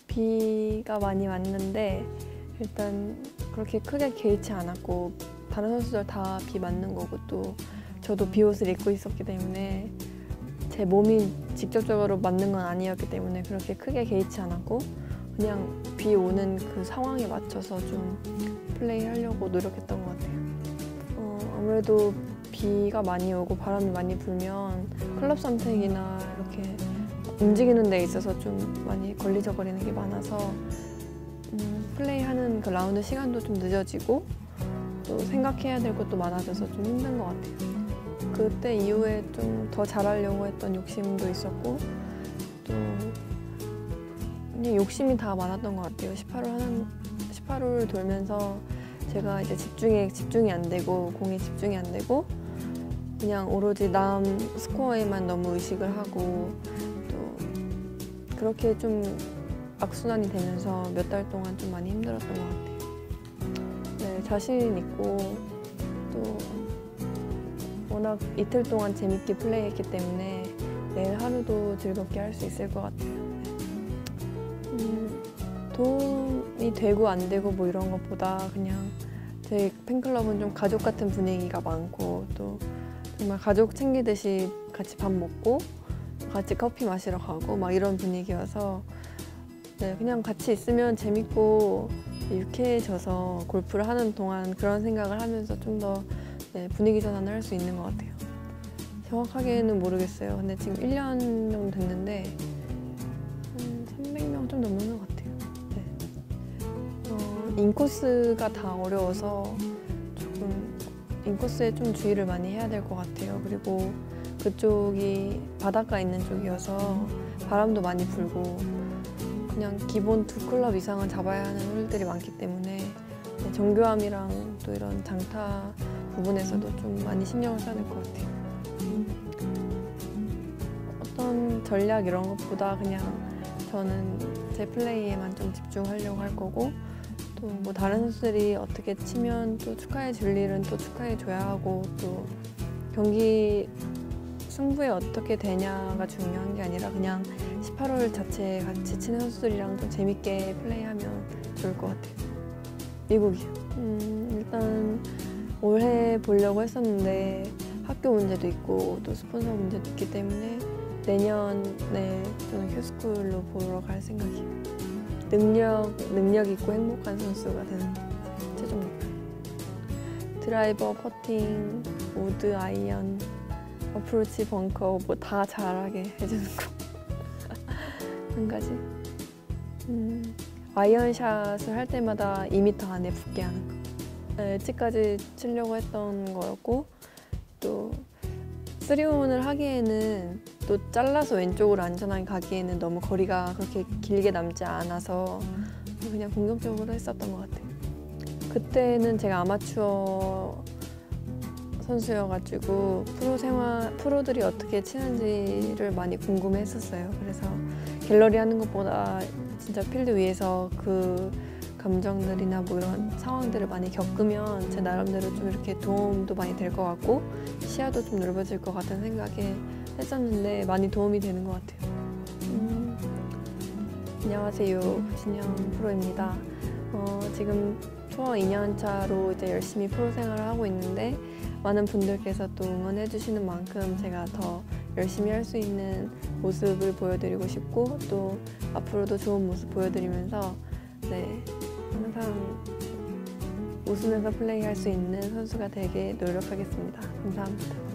비가 많이 왔는데 일단 그렇게 크게 개의치 않았고 다른 선수들 다 비 맞는 거고 또 저도 비옷을 입고 있었기 때문에 제 몸이 직접적으로 맞는 건 아니었기 때문에 그렇게 크게 개의치 않았고 그냥 비 오는 그 상황에 맞춰서 좀 플레이하려고 노력했던 것 같아요. 아무래도 비가 많이 오고 바람이 많이 불면 클럽 선택이나 이렇게 움직이는 데 있어서 좀 많이 걸리적거리는 게 많아서 플레이하는 그 라운드 시간도 좀 늦어지고 또 생각해야 될 것도 많아져서 좀 힘든 것 같아요. 그때 이후에 좀 더 잘하려고 했던 욕심도 있었고 또 그냥 욕심이 다 많았던 것 같아요. 18홀을 돌면서 제가 이제 집중이 안 되고 공에 집중이 안 되고 그냥 오로지 남 스코어에만 너무 의식을 하고 또 그렇게 좀 악순환이 되면서 몇 달 동안 좀 많이 힘들었던 것 같아요. 네, 자신 있고 또 워낙 이틀 동안 재밌게 플레이했기 때문에 내일 하루도 즐겁게 할 수 있을 것 같아요. 도움이 되고 안 되고 뭐 이런 것보다 그냥 제 팬클럽은 좀 가족 같은 분위기가 많고 또 정말 가족 챙기듯이 같이 밥 먹고 같이 커피 마시러 가고 막 이런 분위기여서 네, 그냥 같이 있으면 재밌고 유쾌해져서 골프를 하는 동안 그런 생각을 하면서 좀 더 네, 분위기 전환을 할 수 있는 것 같아요. 정확하게는 모르겠어요. 근데 지금 1년 정도 됐는데 300명 좀 넘는 것 같아요. 네. 인코스가 다 어려워서 조금 인코스에 좀 주의를 많이 해야 될 것 같아요. 그리고 그쪽이 바닷가 있는 쪽이어서 바람도 많이 불고 그냥 기본 2클럽 이상은 잡아야 하는 홀들이 많기 때문에 정교함이랑 또 이런 장타 부분에서도 좀 많이 신경을 써야 될 것 같아요. 어떤 전략 이런 것보다 그냥 저는 제 플레이에만 좀 집중하려고 할 거고 또 뭐 다른 선수들이 어떻게 치면 또 축하해 줄 일은 또 축하해 줘야 하고 또 경기 승부에 어떻게 되냐가 중요한 게 아니라 그냥 18홀 자체 같이 치는 선수들이랑 좀 재밌게 플레이하면 좋을 것 같아요. 미국이요. 일단 올해 보려고 했었는데 학교 문제도 있고 또 스폰서 문제도 있기 때문에 내년에 저는 휴스쿨로 보러 갈 생각이에요. 능력 있고 행복한 선수가 되는 최종 목표. 드라이버, 퍼팅, 우드, 아이언, 어프로치, 벙커 뭐 다 잘하게 해주는 거. 한 가지. 아이언샷을 할 때마다 2m 안에 붙게 하는 거. 네, 엣지까지 치려고 했던 거였고 또 3온을 하기에는 또 잘라서 왼쪽으로 안전하게 가기에는 너무 거리가 그렇게 길게 남지 않아서 그냥 공격적으로 했었던 것 같아요. 그때는 제가 아마추어 선수여가지고 프로들이 어떻게 치는지를 많이 궁금해했었어요. 그래서 갤러리 하는 것보다 진짜 필드 위에서 그 감정들이나 뭐 이런 상황들을 많이 겪으면 제 나름대로 좀 이렇게 도움도 많이 될 것 같고 시야도 좀 넓어질 것 같다는 생각에 했었는데 많이 도움이 되는 것 같아요. 안녕하세요, 구신영 프로입니다. 지금 투어 2년 차로 이제 열심히 프로 생활을 하고 있는데 많은 분들께서 또 응원해 주시는 만큼 제가 더 열심히 할 수 있는 모습을 보여드리고 싶고 또 앞으로도 좋은 모습 보여드리면서 네, 항상 웃으면서 플레이할 수 있는 선수가 되게 노력하겠습니다. 감사합니다.